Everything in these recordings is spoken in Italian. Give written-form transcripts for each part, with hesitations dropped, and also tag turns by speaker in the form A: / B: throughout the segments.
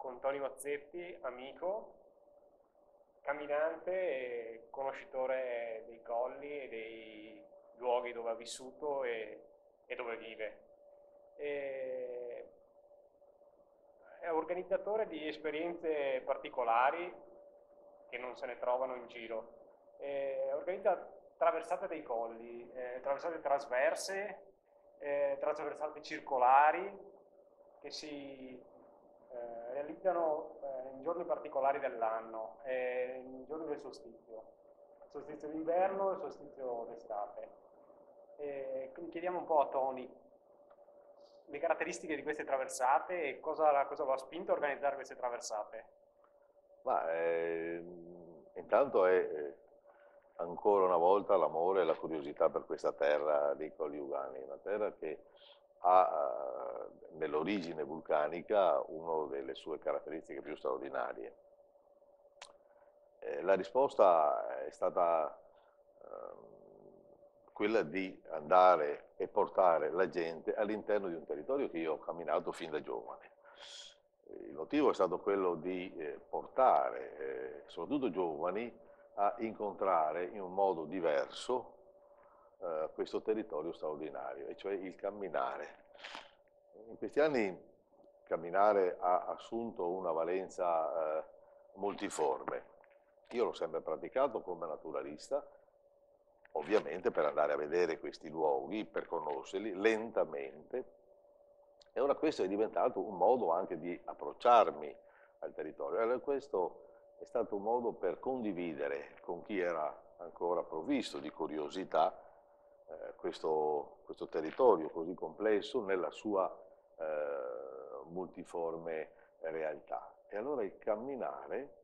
A: con Tony Mazzetti, amico, camminante e conoscitore dei colli e dei luoghi dove ha vissuto e dove vive. E è organizzatore di esperienze particolari che non se ne trovano in giro. Organizza traversate dei colli, traversate trasverse, traversate circolari che si realizzano in giorni particolari dell'anno, in giorni del solstizio d'inverno e il solstizio d'estate. Quindi chiediamo un po' a Tony le caratteristiche di queste traversate e cosa lo ha spinto a organizzare queste traversate.
B: Ma intanto è ancora una volta l'amore e la curiosità per questa terra dei Colli Ugani, una terra che ha nell'origine vulcanica una delle sue caratteristiche più straordinarie. La risposta è stata quella di andare e portare la gente all'interno di un territorio che io ho camminato fin da giovane. Il motivo è stato quello di portare soprattutto giovani a incontrare in un modo diverso questo territorio straordinario, e cioè il camminare. In questi anni camminare ha assunto una valenza multiforme. Io l'ho sempre praticato come naturalista, ovviamente per andare a vedere questi luoghi, per conoscerli lentamente, e ora questo è diventato un modo anche di approcciarmi al territorio. Allora questo è stato un modo per condividere con chi era ancora provvisto di curiosità questo territorio così complesso nella sua multiforme realtà. E allora il camminare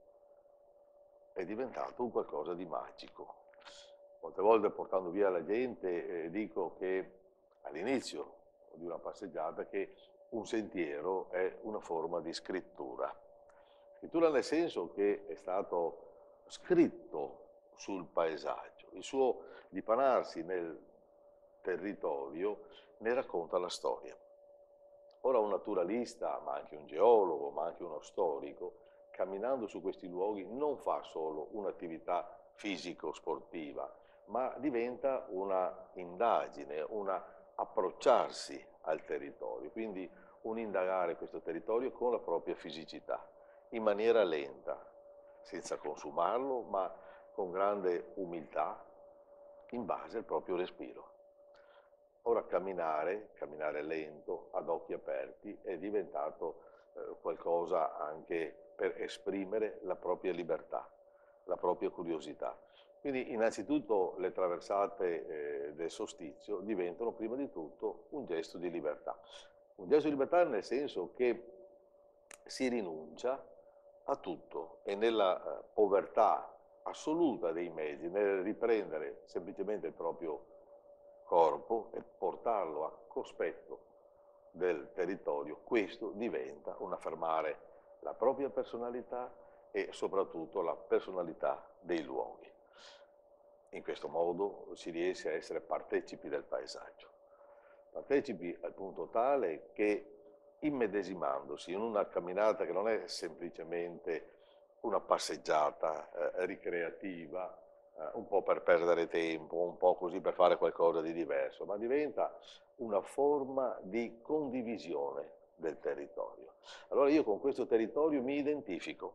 B: è diventato un qualcosa di magico. Molte volte portando via la gente dico che all'inizio di una passeggiata che un sentiero è una forma di scrittura. Scrittura nel senso che è stato scritto sul paesaggio. Il suo dipanarsi nel territorio ne racconta la storia. Ora un naturalista, ma anche un geologo, ma anche uno storico, camminando su questi luoghi non fa solo un'attività fisico-sportiva, ma diventa una indagine, un approcciarsi al territorio, quindi un indagare questo territorio con la propria fisicità, in maniera lenta, senza consumarlo, ma con grande umiltà, in base al proprio respiro. Ora camminare lento, ad occhi aperti, è diventato qualcosa anche per esprimere la propria libertà, la propria curiosità. Quindi innanzitutto le traversate del solstizio diventano prima di tutto un gesto di libertà. Un gesto di libertà nel senso che si rinuncia a tutto e nella povertà assoluta dei mezzi, nel riprendere semplicemente il proprio corpo e portarlo a cospetto del territorio, questo diventa un affermare la propria personalità e soprattutto la personalità dei luoghi. In questo modo si riesce a essere partecipi del paesaggio, partecipi al punto tale che immedesimandosi in una camminata che non è semplicemente una passeggiata ricreativa, un po' per perdere tempo, un po' così per fare qualcosa di diverso, ma diventa una forma di condivisione del territorio. Allora io con questo territorio mi identifico,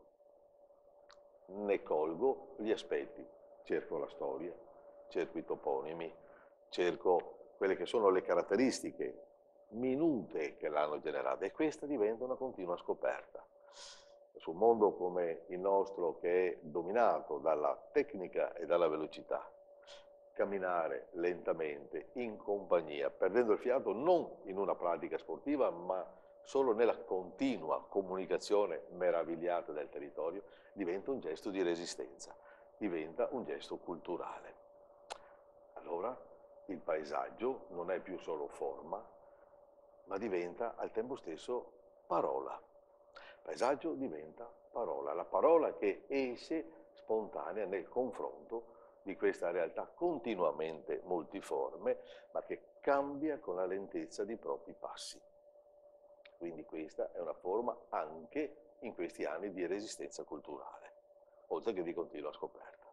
B: ne colgo gli aspetti, cerco la storia, cerco i toponimi, cerco quelle che sono le caratteristiche minute che l'hanno generata, e questa diventa una continua scoperta. Su un mondo come il nostro, che è dominato dalla tecnica e dalla velocità, camminare lentamente, in compagnia, perdendo il fiato non in una pratica sportiva, ma solo nella continua comunicazione meravigliata del territorio, diventa un gesto di resistenza, diventa un gesto culturale. Allora il paesaggio non è più solo forma, ma diventa al tempo stesso parola. Il paesaggio diventa parola, la parola che esce spontanea nel confronto di questa realtà continuamente multiforme, ma che cambia con la lentezza dei propri passi. Quindi questa è una forma anche in questi anni di resistenza culturale, oltre che di continua scoperta.